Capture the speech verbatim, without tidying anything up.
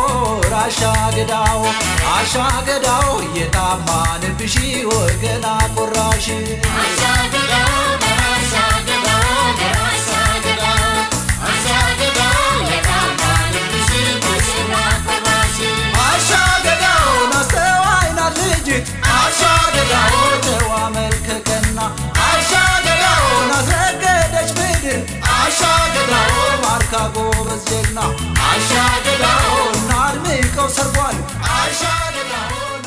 አሻገዳው አሻገዳው የታማን ብሺ ወገና ቆራሽ አሻገዳው አሻገዳው አሻገዳው አሻገዳው የታማን ብሺ ወገና ቆራሽ አሻገዳው ናስተዋይና ልጅ አሻገዳው ተዋመልከከና አሻገዳው ናዘገደች ምድር አሻገዳው ማርካ ጎበዝ ጀግና አሻገዳው ናርሚቀው ሰርጓል አሻገዳው